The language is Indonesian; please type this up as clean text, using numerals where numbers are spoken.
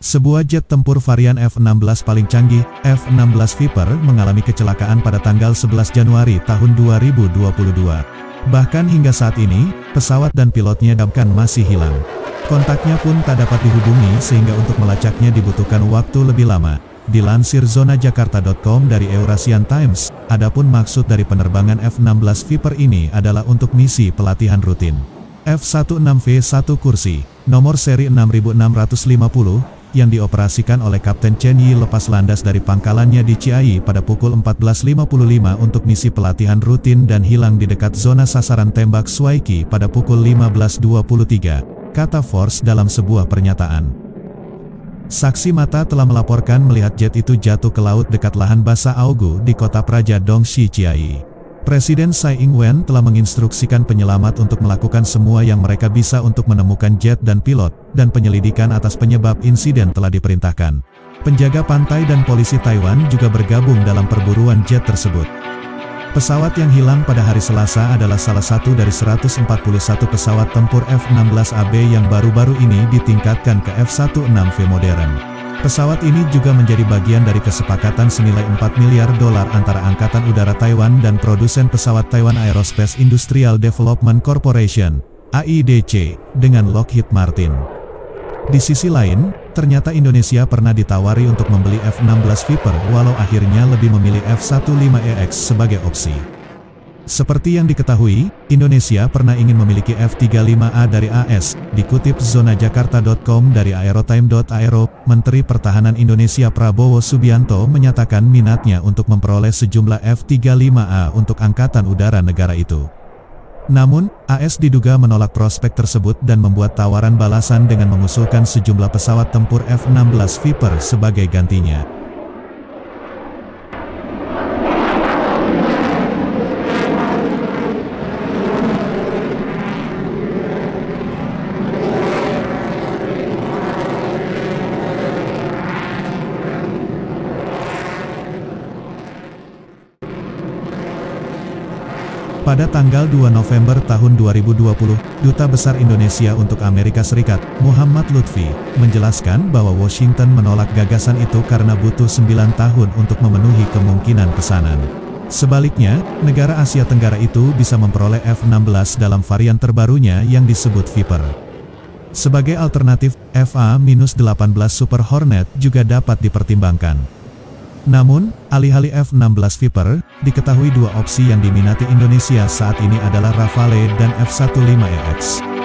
Sebuah jet tempur varian F-16 paling canggih, F-16 Viper, mengalami kecelakaan pada tanggal 11 Januari tahun 2022. Bahkan hingga saat ini, pesawat dan pilotnya masih hilang. Kontaknya pun tak dapat dihubungi sehingga untuk melacaknya dibutuhkan waktu lebih lama. Dilansir zonajakarta.com dari Eurasian Times, adapun maksud dari penerbangan F-16 Viper ini adalah untuk misi pelatihan rutin. F-16V1 kursi, nomor seri 6650, yang dioperasikan oleh Kapten Chen Yi lepas landas dari pangkalannya di Chiayi pada pukul 14.55 untuk misi pelatihan rutin dan hilang di dekat zona sasaran tembak Swaiki pada pukul 15.23, kata Force dalam sebuah pernyataan. Saksi mata telah melaporkan melihat jet itu jatuh ke laut dekat lahan basah Aogu di kota praja Dongxi Chiayi. Presiden Tsai Ing-wen telah menginstruksikan penyelamat untuk melakukan semua yang mereka bisa untuk menemukan jet dan pilot, dan penyelidikan atas penyebab insiden telah diperintahkan. Penjaga pantai dan polisi Taiwan juga bergabung dalam perburuan jet tersebut. Pesawat yang hilang pada hari Selasa adalah salah satu dari 141 pesawat tempur F-16AB yang baru-baru ini ditingkatkan ke F-16V modern. Pesawat ini juga menjadi bagian dari kesepakatan senilai $4 miliar antara Angkatan Udara Taiwan dan produsen pesawat Taiwan Aerospace Industrial Development Corporation, AIDC, dengan Lockheed Martin. Di sisi lain, ternyata Indonesia pernah ditawari untuk membeli F-16 Viper walau akhirnya lebih memilih F-15EX sebagai opsi. Seperti yang diketahui, Indonesia pernah ingin memiliki F-35A dari AS, dikutip zonajakarta.com dari aerotime.aero, Menteri Pertahanan Indonesia Prabowo Subianto menyatakan minatnya untuk memperoleh sejumlah F-35A untuk Angkatan Udara negara itu. Namun, AS diduga menolak prospek tersebut dan membuat tawaran balasan dengan mengusulkan sejumlah pesawat tempur F-16 Viper sebagai gantinya. Pada tanggal 2 November tahun 2020, Duta Besar Indonesia untuk Amerika Serikat, Muhammad Lutfi, menjelaskan bahwa Washington menolak gagasan itu karena butuh 9 tahun untuk memenuhi kemungkinan pesanan. Sebaliknya, negara Asia Tenggara itu bisa memperoleh F-16 dalam varian terbarunya yang disebut Viper. Sebagai alternatif, FA-18 Super Hornet juga dapat dipertimbangkan. Namun, alih-alih F-16 Viper, diketahui dua opsi yang diminati Indonesia saat ini adalah Rafale dan F-15EX.